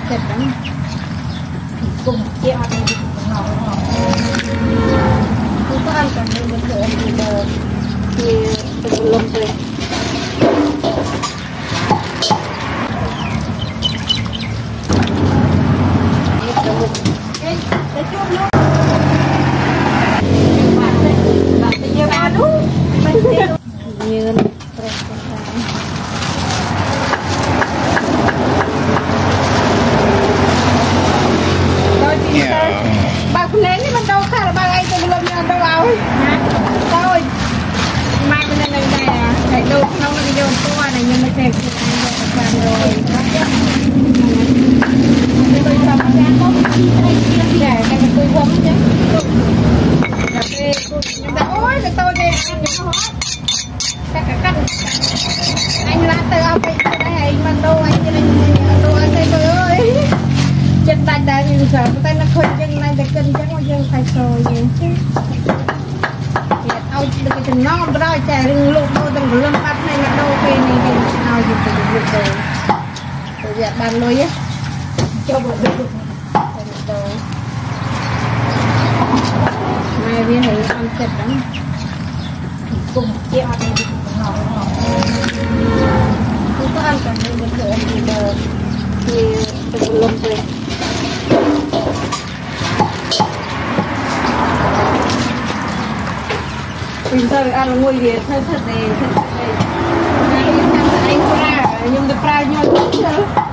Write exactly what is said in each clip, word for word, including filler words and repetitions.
thịt lắm cùng chia ăn thì ngọt ngọt không có ăn còn mình thử thì là thì từng lông tươi cái cái chút nữa bạn bạn tự nhiên ăn đúng như bà cũng lấy nhưng mà đâu khác là bà ấy tôi lông nhau đâu áo ấy thôi mai bên này này à cái đồ không là vô qua này nhưng mà đẹp rồi tôi xong ra có để cái tôi quấn chứ cà phê nhưng mà ôi là tôi đây ăn được không các cả cắt anh lá từ ông ấy đây mà đâu anh cho nên đồ ăn đây tôi ơi chân tay đây như giờ tay nó khơi chân này để cân chắc bao giờ phải sôi vậy chứ ao được cái chân nó rồi chạy rừng lụt đâu từng lâm bắt này là đâu khi này thì ao gì từ được rồi rồi giờ bàn lôi á cho bộ được đâu mai viên này ăn thịt lắm cùng chia ăn thì ngọt ngọt không có ăn còn mình thử thì là thì từng lông tươi bình thường ăn nguội việt thật thật này thật này anh ra nhưng được ra nhau chứ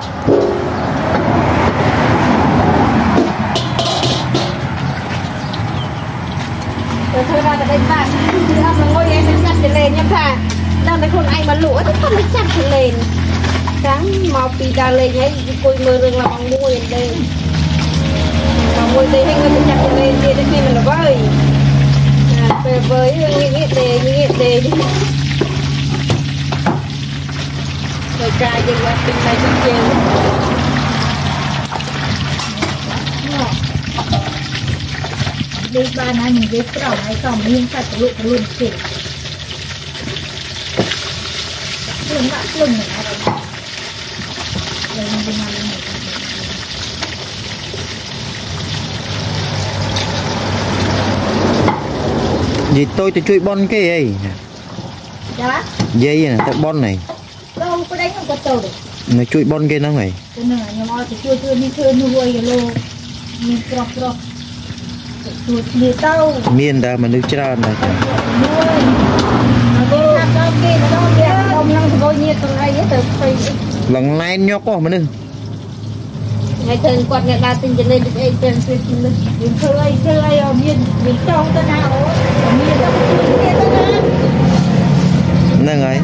rồi thôi ra đây bạn thì ăn là ngồi em sẽ chặt cái lên nhá thà đang thấy con anh mà lụa thì không phải chặt cái lên sáng màu pì đà lên ấy cùi mơ rừng là bằng môi đây bằng môi đây hình người chặt cái lên thì đến khi mình nó vơi về với những nghệ đề những nghệ đề đi rồi cài dừng lại tình này trên trên đi ba này mình biết cái đầu này còn miếng sạch luôn luôn kì luôn đã luôn này rồi mình đi làm này gì tôi tôi chui bon cái gì dạ dây này tại bon này đâu có đánh không có tàu được nó chui bon kia nó này cái nửa nhà mò thì chưa chưa đi chơi nuôi rồi luôn mình crop crop chuột lìa tàu miên ra mà nước chả này lần này nhóc quá mà nưng ngày thường quạt ngày ba tinh lên được ấy trên trên lên mình chơi chơi ở miền miền trong tân nào ở miền trong miền tân nào nưng ấy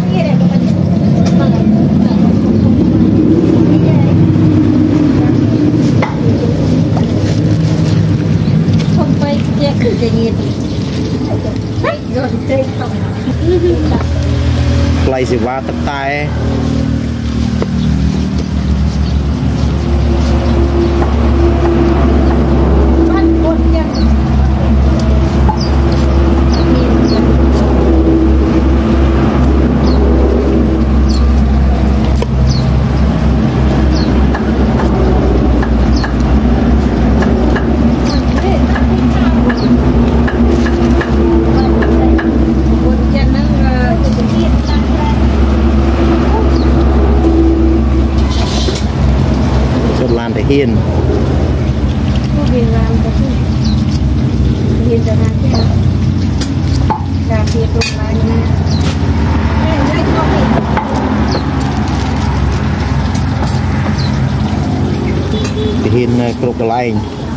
không phải che cửa cái gì rồi chơi không lại sự va tập tay hiền hiền làm hiền cho hàng kia làm việc cùng lại nè hiền cột lại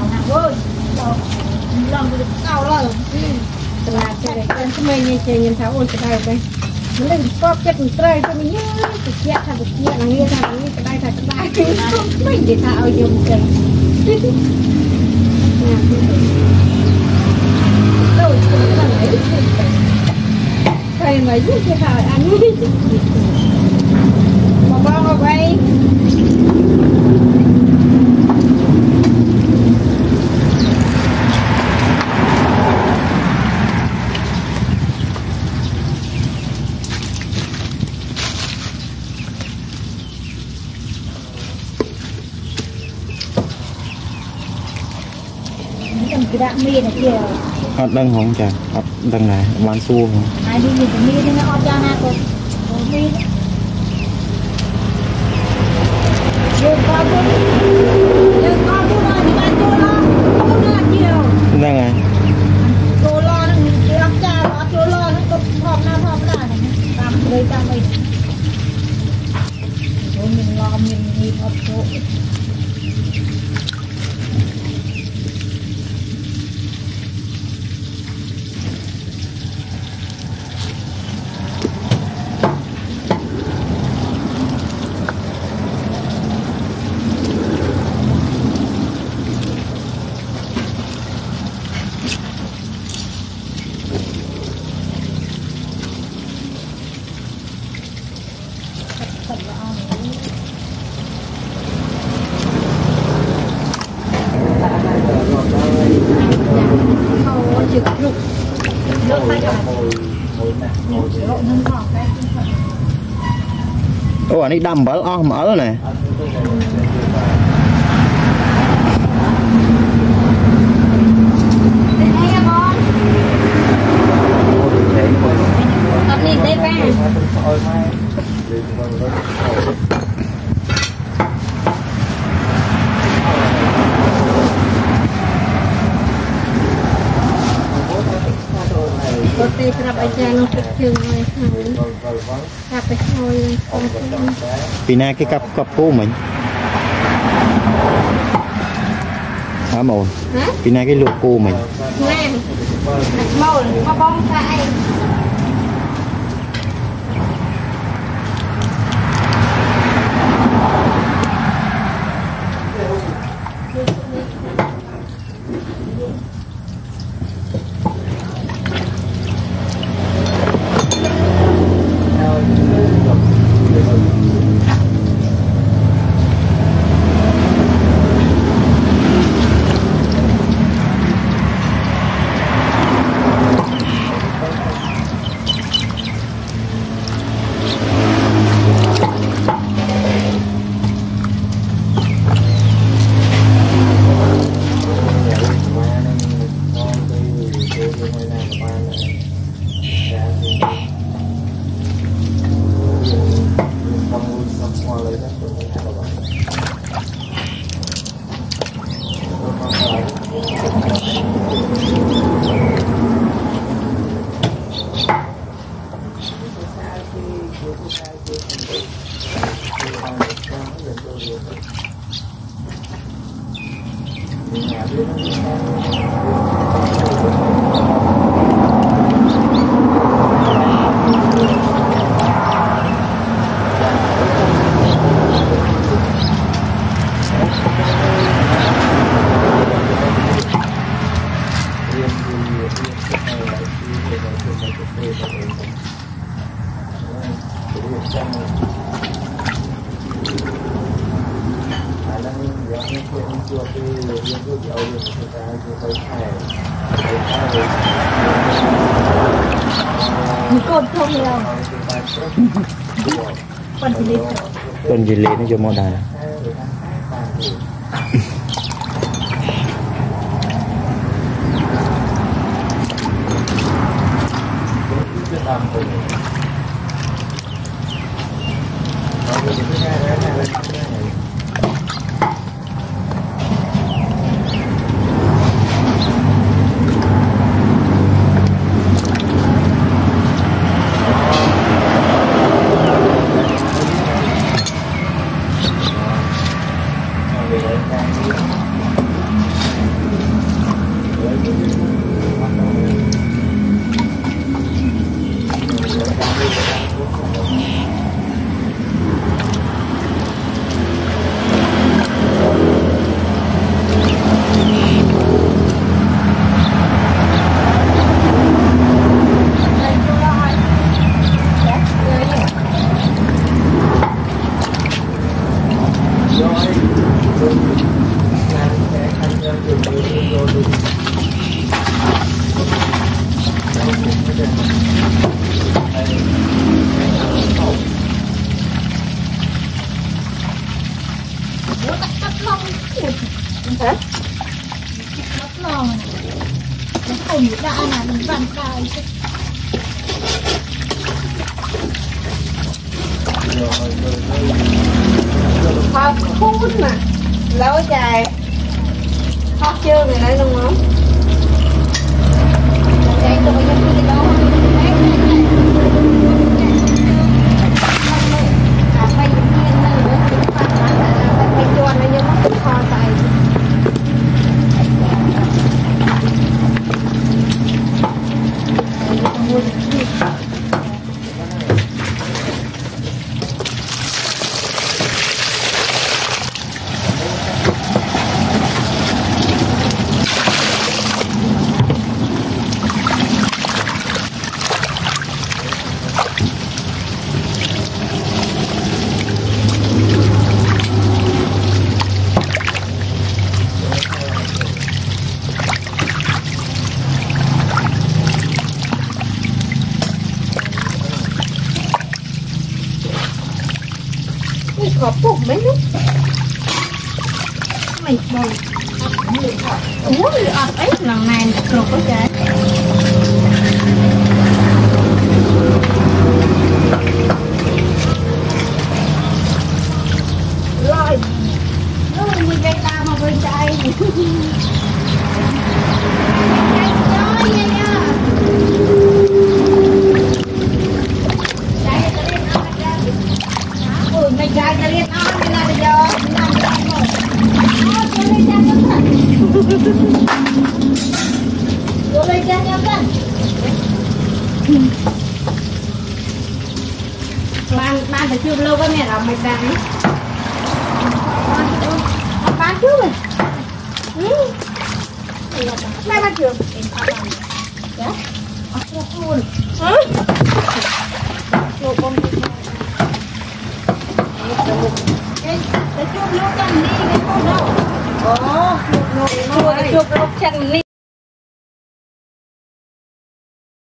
làm được cao rồi là chơi cái mình như chơi nhân tháo ôn cái đây đây nó lên có chất mình chơi cho mình nhớ cái chuyện thằng cái chuyện là nghe thằng cái đây thằng cái đây mình để thao dùng chơi đâu cũng là lấy thầy mấy cái thằng ăn mà bao ở đây cái đạn mi này kia hot đằng không chả hot đằng này bán xu không ai đi nhìn cái mi thì nó hot ra na cô mi dương con dương con cô lo thì bạn cô lo cô lo nhiều đằng này cô lo nó lắm cha nó cô lo nó cũng hòm na hòm na này làm người ta mình mình lo mình nhìn hot chỗ ô anh ấy đâm bở o mở này Hãy subscribe cho kênh Ghiền Mì Gõ để không bỏ lỡ vì nè cái cặp cặp cô mình hả mồn vì nè cái lụa cô mình nè màu nó bông sai con gì lên nó cho mò đà Hả? Mất lòng. tôm đã là mình vặn cài Hộp phun mà lâu dài hot chưa người đấy đúng không? Đây tôi có những cái đó phải nhiên nữa phải chuồn nó như mất kho tay có phục mấy lúc mày bồi ủa thì ọt ấy lần này được có trái rồi rồi mình về ta mà với trái mày trai ta liên on thì là giờ làm gì rồi tôi lên trang cho thật tôi lên trang cho thật ban ban phải chưa lâu với mẹ làm mày bán bán trước rồi mai bán trước dạ luôn một con cái chụp lúc chân đi cái cô đâu. Ồ, chụp lúc chân đi.